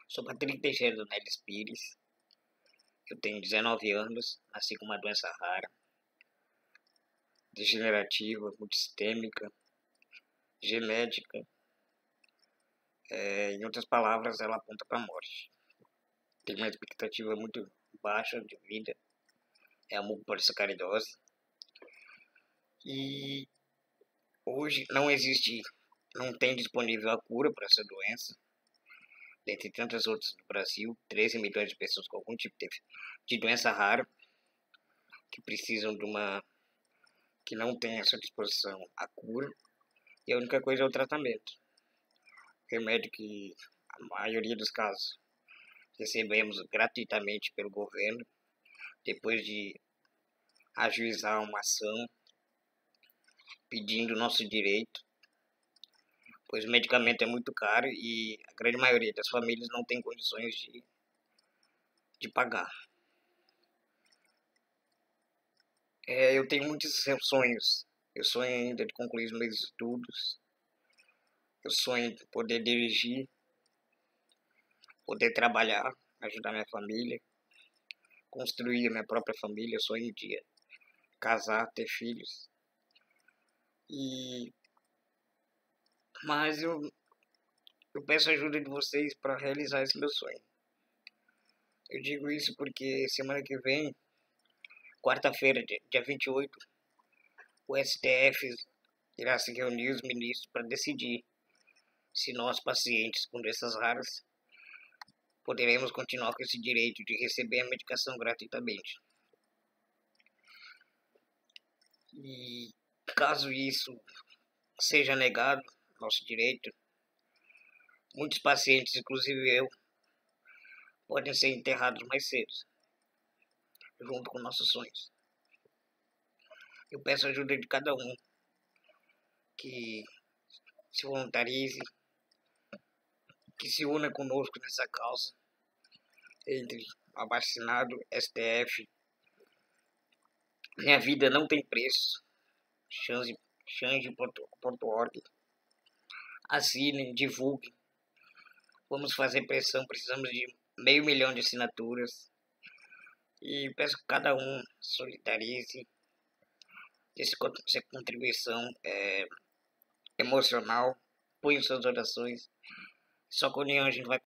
Sou Patrick Teixeira do Neles Pires. Eu tenho 19 anos, nasci com uma doença rara, degenerativa, multissistêmica, genética. Em outras palavras, ela aponta para a morte. Tenho uma expectativa muito baixa de vida, é a mucopolissacaridose. E hoje não tem disponível a cura para essa doença. Dentre tantas outras no Brasil, 13 milhões de pessoas com algum tipo de doença rara que precisam que não tem essa disposição à cura, e a única coisa é o tratamento. Remédio que a maioria dos casos recebemos gratuitamente pelo governo, depois de ajuizar uma ação pedindo nosso direito, pois o medicamento é muito caro e a grande maioria das famílias não tem condições de pagar. Eu tenho muitos sonhos. Eu sonho ainda de concluir os meus estudos. Eu sonho em poder dirigir, poder trabalhar, ajudar minha família, construir a minha própria família. Eu sonho de casar, ter filhos. Mas eu peço a ajuda de vocês para realizar esse meu sonho. Eu digo isso porque semana que vem, quarta-feira, dia 28, o STF irá se reunir os ministros para decidir se nós, pacientes com doenças raras, poderemos continuar com esse direito de receber a medicação gratuitamente. E caso isso seja negado, nosso direito, muitos pacientes, inclusive eu, podem ser enterrados mais cedo, junto com nossos sonhos. Eu peço a ajuda de cada um que se voluntarize, que se una conosco nessa causa, entre abaixo-assinado, STF. Minha vida não tem preço. Change.org. Assinem, divulguem. Vamos fazer pressão, precisamos de 500 mil de assinaturas. E peço que cada um solidarize essa contribuição emocional, põe suas orações. Só com a união a gente vai